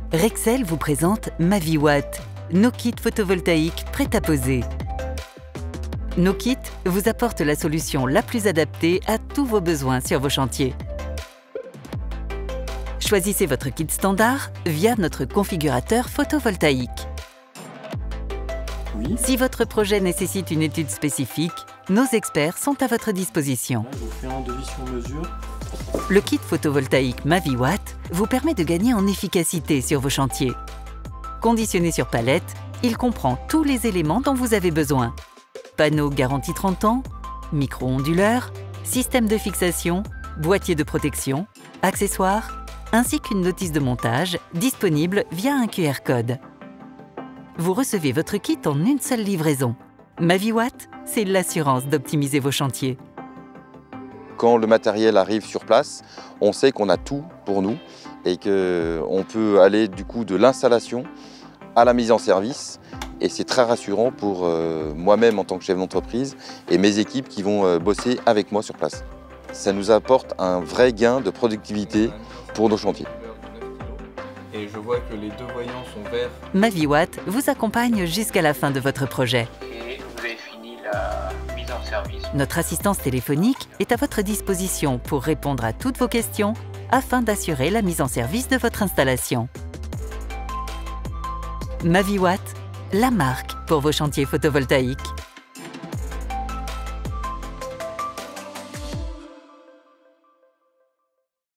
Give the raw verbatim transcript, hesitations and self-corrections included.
Rexel vous présente Maviwatt, nos kits photovoltaïques prêts à poser. Nos kits vous apportent la solution la plus adaptée à tous vos besoins sur vos chantiers. Choisissez votre kit standard via notre configurateur photovoltaïque. Oui. Si votre projet nécessite une étude spécifique, nos experts sont à votre disposition. Je vous fais un devis sur mesure. Le kit photovoltaïque Maviwatt vous permet de gagner en efficacité sur vos chantiers. Conditionné sur palette, il comprend tous les éléments dont vous avez besoin. Panneau garantie trente ans, micro-onduleur, système de fixation, boîtier de protection, accessoires, ainsi qu'une notice de montage disponible via un Q R code. Vous recevez votre kit en une seule livraison. Maviwatt, c'est l'assurance d'optimiser vos chantiers. Quand le matériel arrive sur place, on sait qu'on a tout pour nous et qu'on peut aller du coup de l'installation à la mise en service. Et c'est très rassurant pour euh, moi-même en tant que chef d'entreprise et mes équipes qui vont euh, bosser avec moi sur place. Ça nous apporte un vrai gain de productivité pour nos chantiers. Et je vois que les deux voyants sont verts. Maviwatt vous accompagne jusqu'à la fin de votre projet. Et vous avez fini la mise en service. Notre assistance téléphonique est à votre disposition pour répondre à toutes vos questions afin d'assurer la mise en service de votre installation. Maviwatt, la marque pour vos chantiers photovoltaïques.